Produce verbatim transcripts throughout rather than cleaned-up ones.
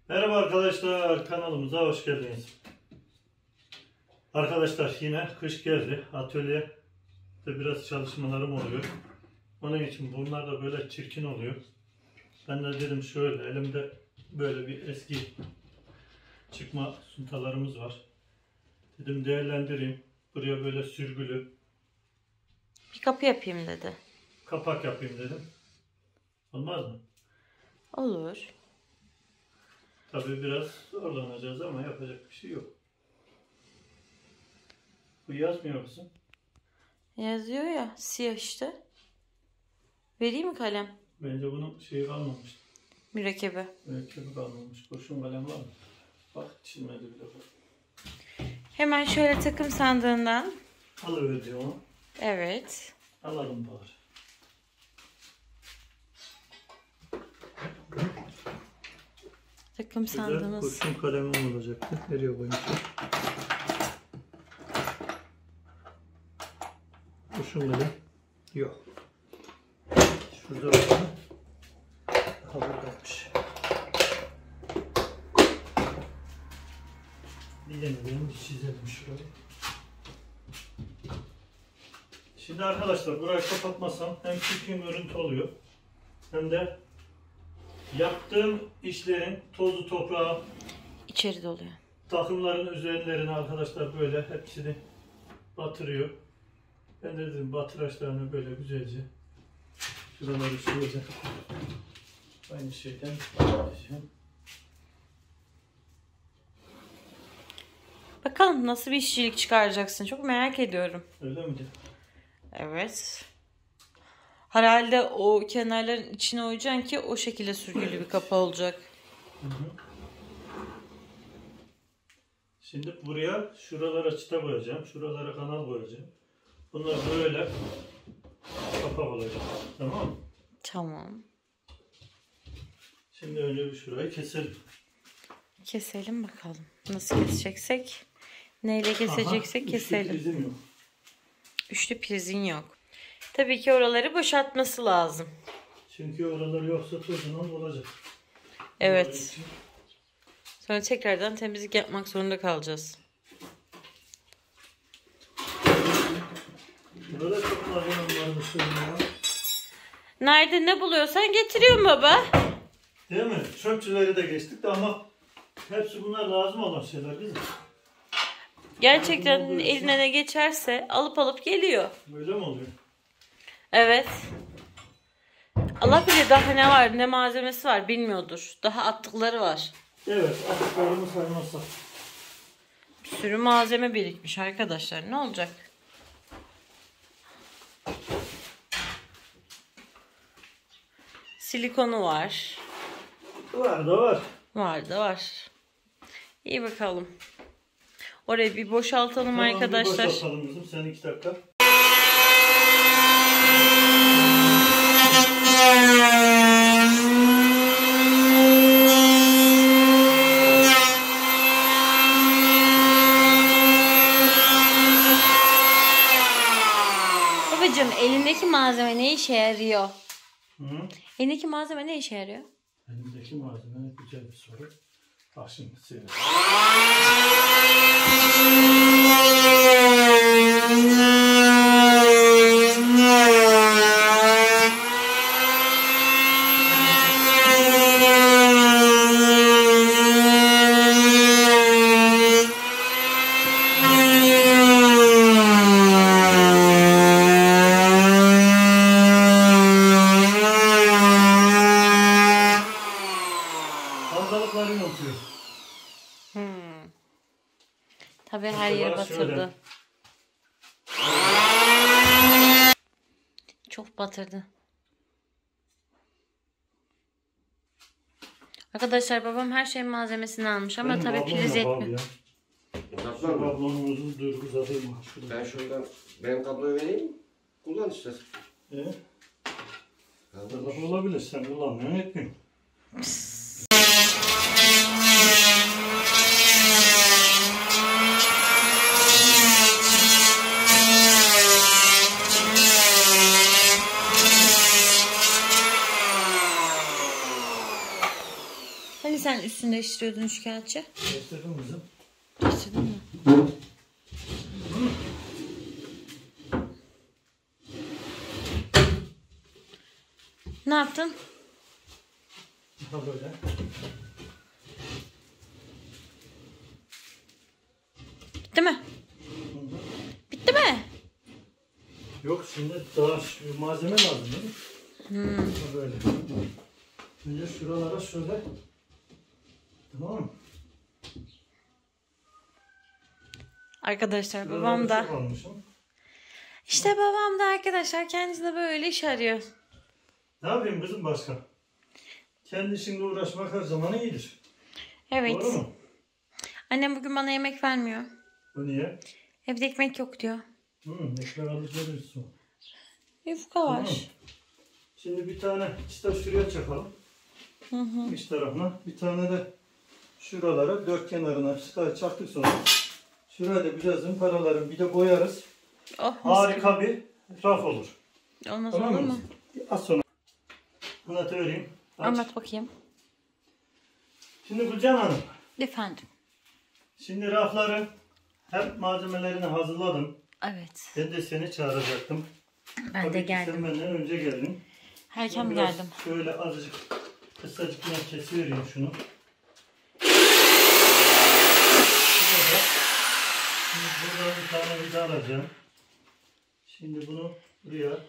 Merhaba arkadaşlar, kanalımıza hoş geldiniz. Arkadaşlar yine kış geldi. Atölyede biraz çalışmalarım oluyor. Onun için bunlar da böyle çirkin oluyor. Ben de dedim şöyle, elimde böyle bir eski çıkma suntalarımız var. Dedim değerlendireyim. Buraya böyle sürgülü Bir kapı yapayım dedi. kapak yapayım dedim. Olmaz mı? Olur. Tabii biraz zorlanacağız ama yapacak bir şey yok. Bu yazmıyor musun? Yazıyor ya, siyah işte. Vereyim mi kalem? Bence bunun şeyi kalmamış. Mürekkebi. Mürekkebi kalmamış. Kurşun kalem var mı? Bak çizmedi bile bak. Hemen şöyle takım sandığından. Alıver diyor onu. Evet. Alalım bari. Takım Güzel sandığımız. kurşun kalemim olacaktı. Nereye koyayım? Kurşun kalem. Yok. Şurada var. Daha buradaymış. Bilemedim. Çizelim şurayı. Şimdi arkadaşlar burayı kapatmasam hem çirkin görüntü oluyor hem de yaptığım işlerin tozu toprağı İçeri doluyor. takımların üzerlerine arkadaşlar böyle hepsini batırıyor. Ben de dedim batıraçlarını böyle güzelce şuraları şöyle aynı şeyden batıracağım. Bakalım nasıl bir işçilik çıkaracaksın. Çok merak ediyorum. Öyle mi diyor? Evet. Herhalde o kenarların içine oyacaksın ki o şekilde sürgülü bir kapı olacak. Hı hı. Şimdi buraya şuralara çıta koyacağım. Şuralara kanal koyacağım. Bunlar böyle kapak olacak. Tamam mı? Tamam. Şimdi önce bir şurayı keselim. Keselim bakalım. Nasıl keseceksek. Neyle keseceksek Aha, keselim. üçlü prizim yok. Üçlü prizin yok. Tabii ki oraları boşaltması lazım. Çünkü oralar yoksa tozundan olacak. Evet. Sonra tekrardan temizlik yapmak zorunda kalacağız. Burada çok malzemem varmış benim ya. Nerede ne buluyorsan getiriyorum baba. Değil mi? Çöpçüleri de geçtik de ama hepsi bunlar lazım olan şeyler değil mi? Gerçekten Lazım olduğu için- eline ne geçerse alıp alıp geliyor. Böyle mi oluyor? Evet. Allah bilir daha ne var ne malzemesi var bilmiyordur. Daha attıkları var. Evet, attıklarımı saymazsak. Bir sürü malzeme birikmiş arkadaşlar. Ne olacak? Silikonu var. Var da var. Var da var. İyi bakalım. Orayı bir boşaltalım Tamam, arkadaşlar. bir boşaltalım kızım. Sen iki dakika. Babacığım elindeki malzeme ne işe yarıyor? Hı? Elindeki malzeme ne işe yarıyor? Elimdeki malzeme güzel bir soru. Bak şimdi seyret. Kandalıkları yontuyor. Hmm. Tabii her yere Mesela şöyle. batırdı. Çok batırdı. Arkadaşlar babam her şeyin malzemesini almış ama Benim tabii kablom priz yok abi yetmiyor. ya. Şu Uzatlar mı? kablonun uzun dur uzatayım. Şurada. Ben şuradan benim kabloyu vereyim. Kullan işte. E? Kaldır. Allah olabilir, sen kullanmıyorsun, etmiyorsun. Hani Hani sen üstünü değiştiriyordun üçkağıtçı? Değiştirdim kızım. Değiştirdin mi? Ne yaptın? Ha böyle. Bitti mi? Bitti mi? Yok şimdi daha şu malzeme lazım değil mi? Hmm. Ha böyle. Önce şuralara şöyle. Tamam mı? Arkadaşlar Şuralara babam da. çok almışım. İşte babam da arkadaşlar kendisine böyle iş arıyor. Ne yapayım kızım başka? Kendi işinle uğraşmak her zaman iyidir. Evet. Doğru mu? Annem bugün bana yemek vermiyor. Bu niye? Evde ekmek yok diyor. Hmm, ekmek alıp gelirsin. Yufka var. Tamam. Şimdi bir tane çıta şuraya çakalım. Hı hı. İç tarafına. Bir tane de şuralara dört kenarına çıta çaktık sonra. Şuraya da biraz zımparalarım. Bir de boyarız. Oh, Harika bir raf olur. olmaz Tamam olur mı? mu? Az sonra anlatıvereyim. Aç. Anlat bakayım. Şimdi Gülcan Hanım. Efendim. Şimdi rafları hep malzemelerini hazırladım. Evet. Ben de seni çağıracaktım. Ben Tabii de ki geldim. Sen benden önce geldin. Erken Biraz geldim. Şöyle azıcık kısacık yine kesivereyim şunu. Şurada, şimdi buradan bir tane vida alacağım. Şimdi bunu buraya.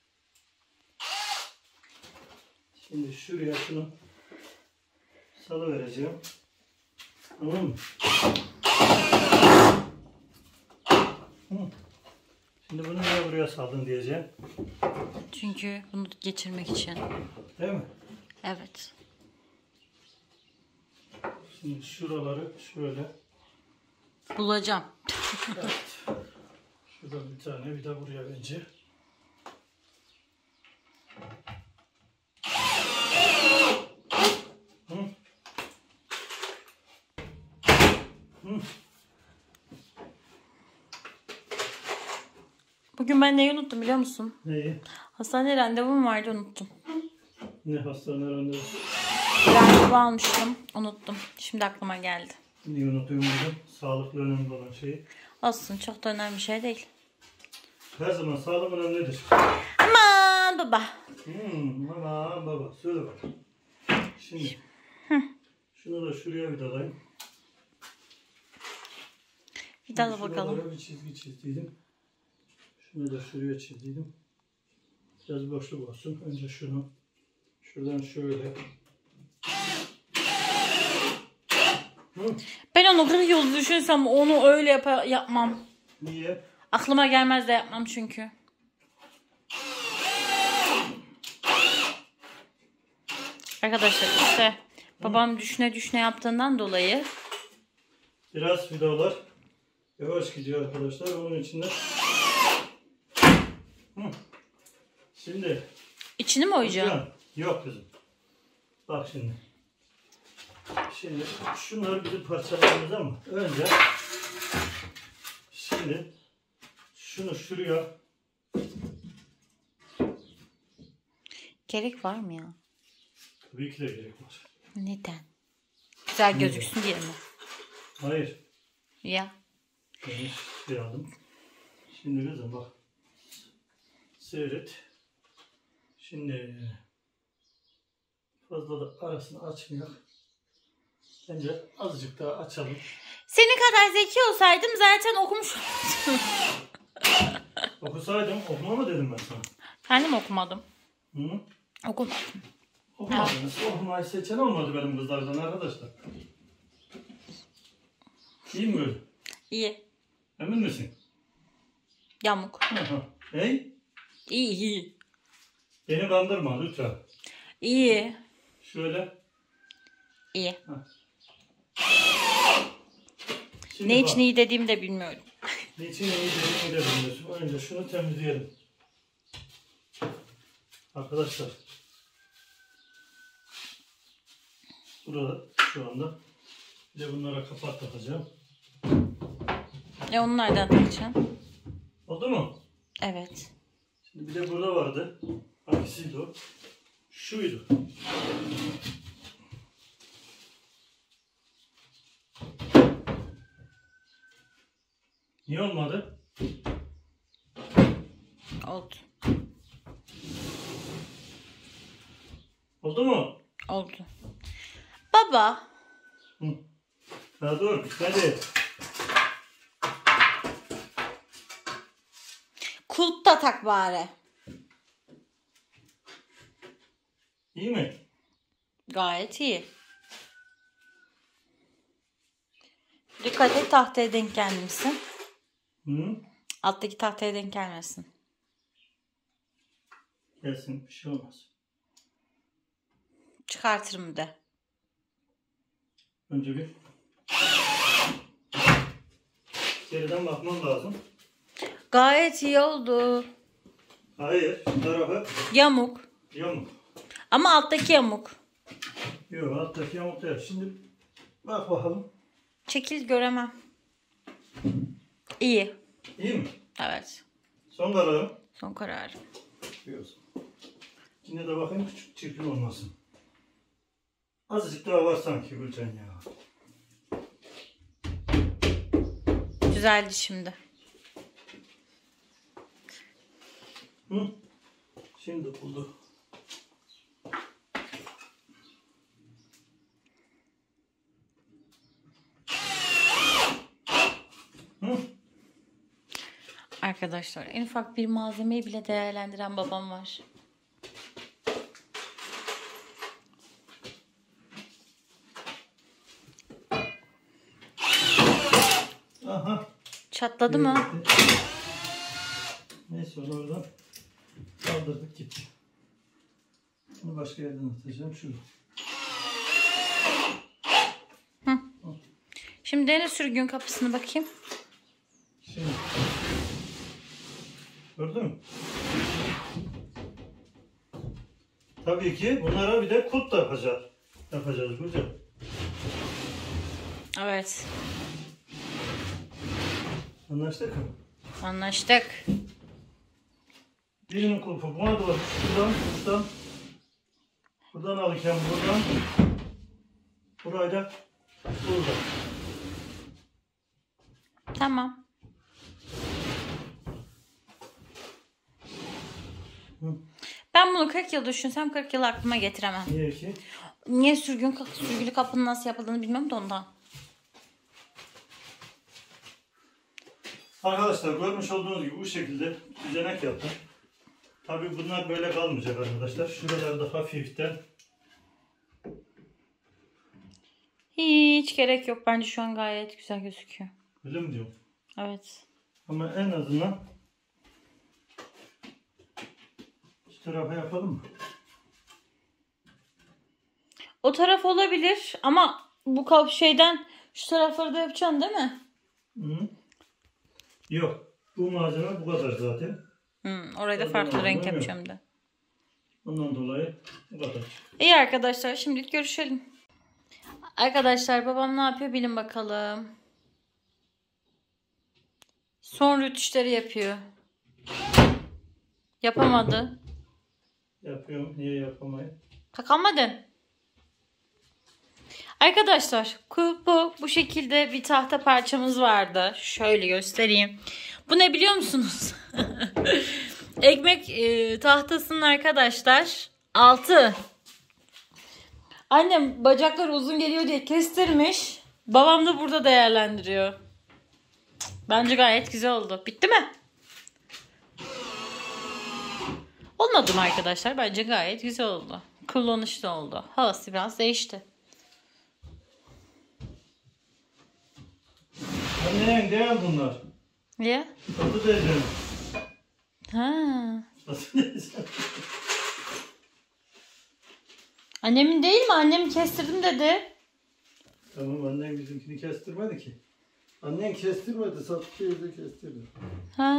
Şimdi şuraya şunu salıvereceğim. Tamam mı? Hı. Şimdi bunu niye buraya saldın diyeceğim. Çünkü bunu geçirmek için. Değil mi? Evet. Şimdi şuraları şöyle. Bulacağım. Evet. Şurada bir tane bir de buraya bence. Hı. Hı. Bugün ben neyi unuttum biliyor musun? Neyi? Hastane randevum vardı unuttum. Ne hastane randevusu? Randevu almıştım unuttum. Şimdi aklıma geldi. Niye unutuyorum dedim? Sağlıklı önemli olan şeyi. Olsun çok da önemli bir şey değil. Her zaman sağlık önemlidir. Aman baba. Hmm, aman baba söyle bak. Şimdi şunu da şuraya vidalayayım. Bir daha da Şuralara bakalım. bir çizgi çizdiydim. Şunu da şuraya çizdiydim. Biraz boşluk olsun. Önce şunu şuradan şöyle. Hı. Ben onu kırk yıl düşünsem onu öyle yap yapmam. Niye? Aklıma gelmez de yapmam çünkü. Arkadaşlar işte babam düşüne düşüne yaptığından dolayı Biraz vidalar yavaş gidiyor arkadaşlar. Onun için de Hı. Şimdi içini mi oyacağım? Hocam, yok kızım. Bak şimdi. Şimdi şunları bizim parçalarımız ama önce şimdi şunu şuraya Gerek var mı ya? tabii ki de gerek var. Neden? Güzel gözüksün diye mi? Hayır. Ya. Ben şey aldım. Şimdi kızım bak. Seyret. Şimdi fazla da arasını açmayalım. Bence azıcık daha açalım. Senin kadar zeki olsaydım zaten okumuş olurdum. Okusaydım okuma mı dedim ben sana? Kendim okumadım. Hı? Okumadım. Okumadınız. Okumayı seçen olmadı benim kızlardan arkadaşlar. İyi mi böyle? İyi. Emin misin? Yamuk. Aha. Hey? İyi iyi. Beni kandırma lütfen. İyi. Şöyle. İyi. Şimdi Ne bak, için iyi dediğimi de bilmiyorum. niçin iyi dediğini de bilmiyorsun. Önce şunu temizleyelim. Arkadaşlar. Burada şu anda. Bir de bunlara kapak takacağım. E onu nereden takacaksın? Oldu mu? Evet. Şimdi bir de burada vardı. Hangisiydi o? Şuydu. Niye olmadı? Oldu. Oldu mu? Oldu. Baba. Hı. Ha dur. Hadi. Kulp da tak bari. İyi mi? Gayet iyi. Dikkat et, tahtaya denk gelmesin. Hı? Alttaki tahtaya denk gelmesin. Gelsin. Bir şey olmaz. Çıkartırım bir de. Önce bir geriden bakmam lazım. Gayet iyi oldu. Hayır. Şu tarafı Yamuk. yamuk. Ama alttaki yamuk. Yok, alttaki yamuk değil. Şimdi bak bakalım. Çekil, göremem. İyi. İyi mi? Evet. Son kararım. Son kararım. Biliyorsun. Yine de bakayım küçük çirkin olmasın. Azıcık daha var sanki Gülcan ya. Güzeldi şimdi. Hı? Şimdi buldu. Hı? Arkadaşlar, en ufak bir malzemeyi bile değerlendiren babam var. Aha. Çatladı mı? Neyse onu oradan kaldırdık gitti. Bunu başka yerden atacağım. Şurada. Şimdi dene sürgün kapısını bakayım. Şimdi. Gördün mü? Tabii ki bunlara bir de kulp da yapacağız. Yapacağız hocam. Evet. Anlaştık mı? Anlaştık. Birinin kulpu buna doğru. Şuradan, şuradan. Buradan alırken buradan. Burayı da buradan. Tamam. Hı. Ben bunu kırk yıl düşünsem kırk yıl aklıma getiremem. Niye ki? Niye sürgün kapı, sürgülü kapının nasıl yapıldığını bilmem de ondan. Arkadaşlar görmüş olduğunuz gibi bu şekilde düzenek yaptım. Tabii bunlar böyle kalmayacak arkadaşlar. Şuralarda hafiften. Hiç gerek yok. Bence şu an gayet güzel gözüküyor. Öyle mi diyorum? Evet. Ama en azından şu tarafa yapalım mı? O taraf olabilir ama bu kap şeyden şu tarafları da yapacaksın değil mi? Hı. Yok. Bu malzeme bu kadar zaten. Hmm, orayı da Orada farklı malzeme renk yok. yapacağım da. Ondan dolayı bu kadar. İyi arkadaşlar, şimdilik görüşelim. Arkadaşlar, babam ne yapıyor bilin bakalım. Son rütuşları yapıyor. Yapamadı. Yapıyorum. Niye yapamayayım? Kakamadın. Arkadaşlar, kulpu bu şekilde bir tahta parçamız vardı. Şöyle göstereyim. Bu ne biliyor musunuz? Ekmek e, tahtasının arkadaşlar altı. Annem bacaklar uzun geliyor diye kestirmiş. Babam da burada değerlendiriyor. Bence gayet güzel oldu. Bitti mi? Olmadı mı arkadaşlar? Bence gayet güzel oldu. Kullanışlı oldu. Havası biraz değişti. Anne değil bunlar. Niye? Tatlı diyeceğim. Ha. Tatlı diyeceğim. Annemin değil mi? Annemi kestirdim dedi. Tamam, annen bizimkini kestirmedi ki. Annen kestirmedi, sattığı yerde kestirdi. Ha.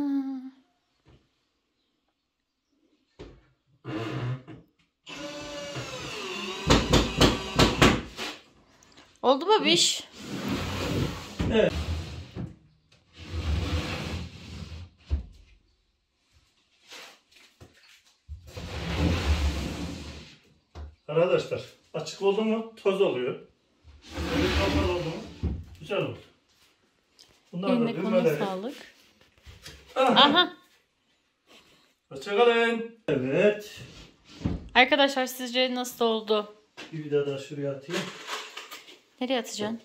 Oldu mu biş? Evet. Arkadaşlar açık oldu mu toz oluyor. Böyle kapalı oldu mu güzel olur. Bunlar da Eline koluna düğmeleri. sağlık. Aha. Aha. Hoşçakalın. Evet. Arkadaşlar sizce nasıl oldu? Bir vida daha şuraya atayım. Nereye atacaksın?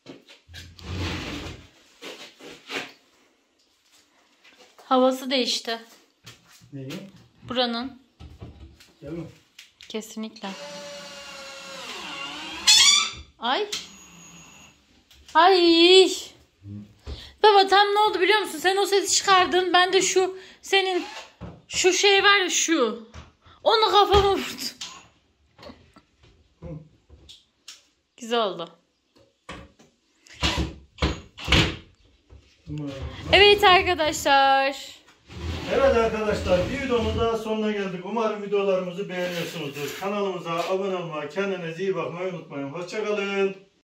Havası değişti. Neyi? Buranın. Değil mi? Kesinlikle. Ay. Ay. Baba tam ne oldu biliyor musun? Sen o sesi çıkardın. Ben de şu senin şu şey var ya şu. Onu kafama vurdu. Güzel oldu. Tamam. Evet arkadaşlar. Evet arkadaşlar, bir videonun daha sonuna geldik. Umarım videolarımızı beğeniyorsunuzdur. Kanalımıza abone olmayı, kendinize iyi bakmayı unutmayın. Hoşçakalın.